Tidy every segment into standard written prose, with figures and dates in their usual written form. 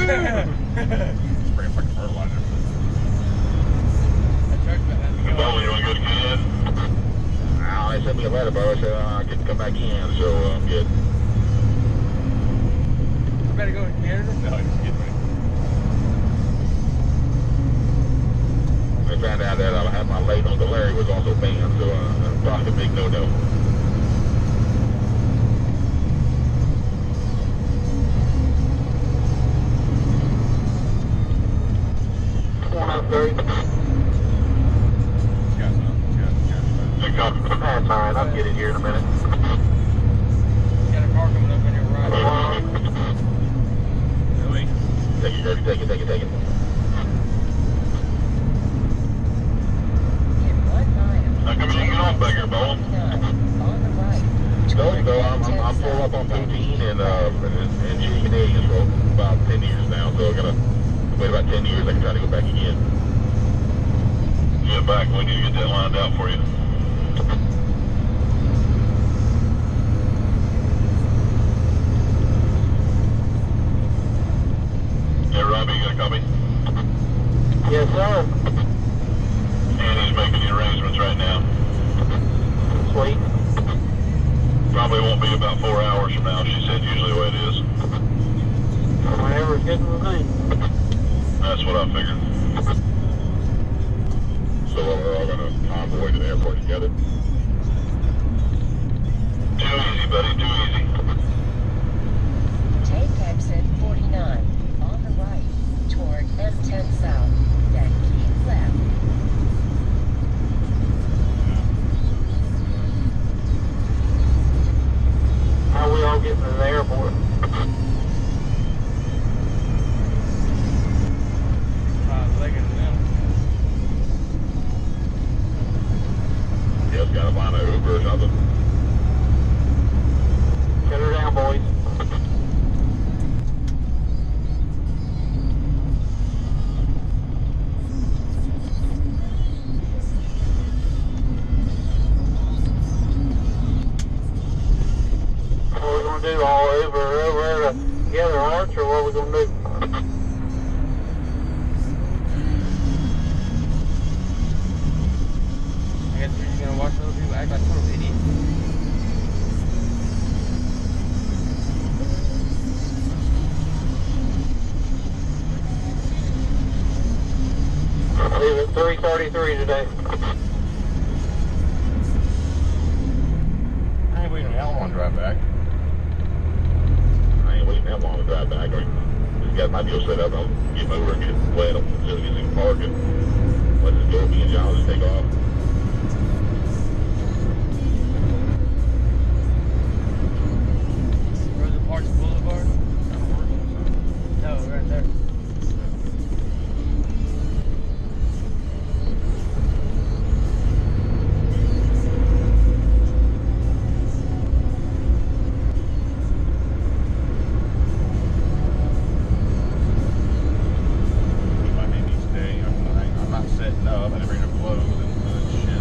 Spraying fucking fertilizer. Well, you want to go to Canada? No, they sent me a letter, bro. I said I could come back in, so I'm good. I better go to Canada? No, just get ready. I found out that I had my late on the Larry was also banned, so probably a big no-no. That's alright, I'll get it here in a minute. Got a car coming up in your right. Really? Take it, Dirty, take it, take it, take it. How come you didn't get off back here, Bowen? No, I'm full up on poutine and chicken eggs for about 10 years now, so I gotta wait about 10 years, I can try to go back again. Get back, we need to get that lined out for you. Yeah, Robbie, you got a copy? Yes, sir. And he's making the arrangements right now. Sweet. Probably won't be about 4 hours from now, she said, usually the way it is. Whatever's good with me. That's what I figured. So we're all going to convoy to the airport together? Too easy, buddy, too easy. Take exit 49 on the right toward M10 South, then keep left. How are we all getting to the airport? Legging it down. Just gotta find an Uber or something. Get her down, boys. What are we gonna do? All over together, Arch, or what are we gonna do? I guess we're just gonna watch those people act like total idiots. Leave at 3:33 today. I ain't waiting how long to drive back. I ain't waiting that long to drive back. I just got my deal set up. I'll get over and get it wet. I'll just get in the park and let it go. Me and John just take off. Rosa Parks Boulevard? No, right there. If I made me stay, I'm not setting up. I never end up closed and shit.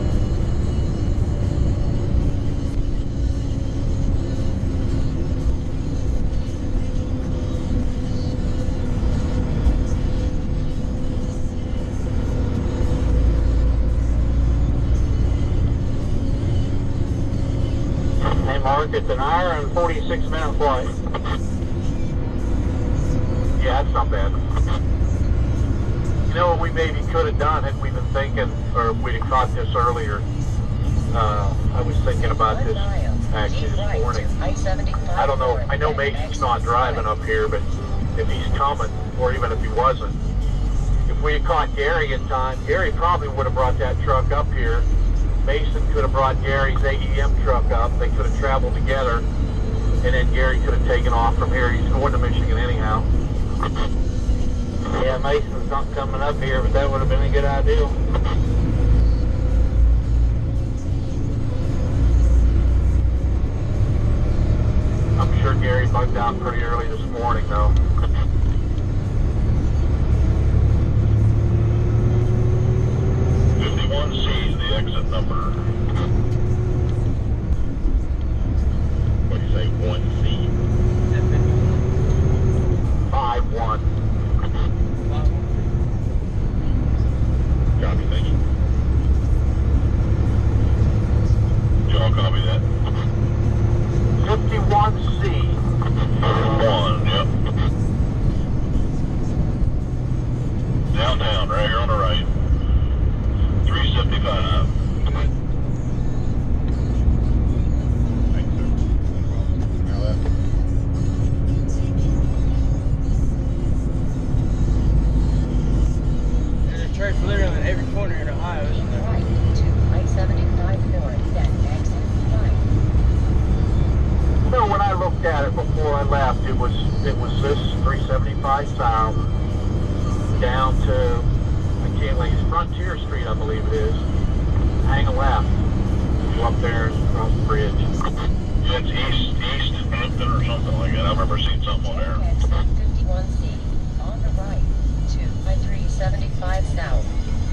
Hey, Mark, it's an hour and 46-minute flight. Yeah, that's not bad. You know what we maybe could have done had we been thinking, or if we'd have caught this earlier? I was thinking about this actually this morning. I don't know, I know Mason's not driving up here, but if he's coming, or even if he wasn't, if we had caught Gary in time, Gary probably would have brought that truck up here. Mason could have brought Gary's AEM truck up. They could have traveled together, and then Gary could have taken off from here. He's going to Michigan anyhow. Yeah, Mason's not coming up here, but that would have been a good idea. I'm sure Gary bugged out pretty early this morning, though. C is the exit number. What do you say, 1C? 5-1. 75 south down to, I can't like, it's Frontier Street, I believe it is. Hang a left. Go up there and cross the bridge. Yeah, it's east Hampton or something like that. I remember seeing something on there. Exit 51C. On the right to I-375 south.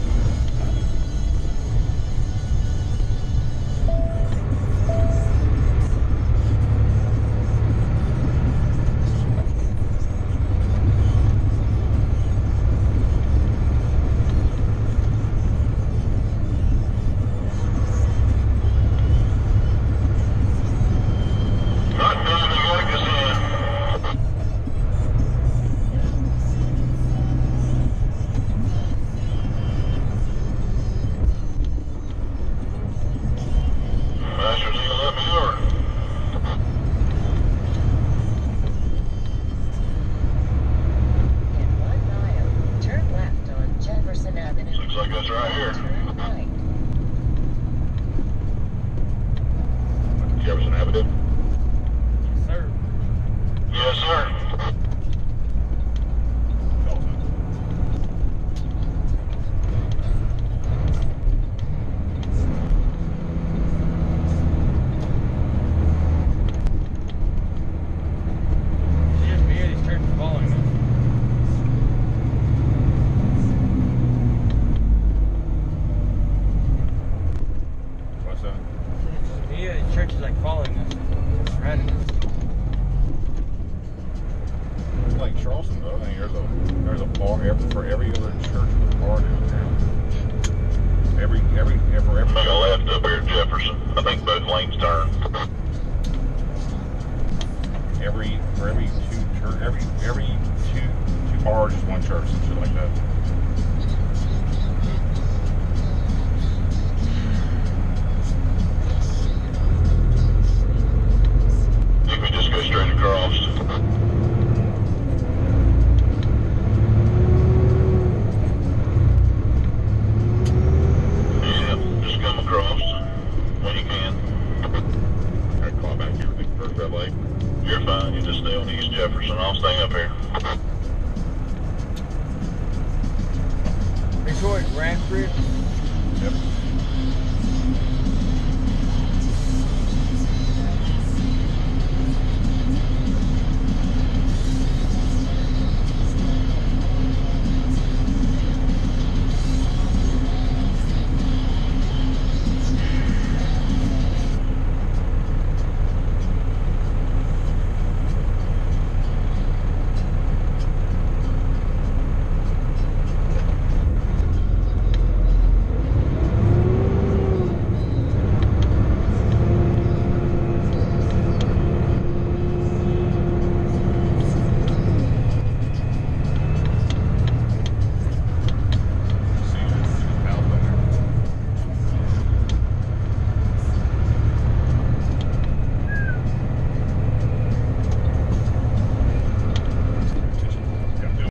Jefferson Avenue. Yes, sir. Yes, sir. Just me, these churches following us. What's that? Yeah, the church is like following us. Surrounding us. It's like Charleston, though. I think there's a bar for every other church with a bar downtown. Every Make a left up here at Jefferson. I think both lanes turn. every two bars is one church and shit like that. I think we just go straight across. Yeah, just come across when you can. I call back here with the first red light. You're fine. You just stay on East Jefferson. I'll stay up here. Detroit, Ranford. Yep.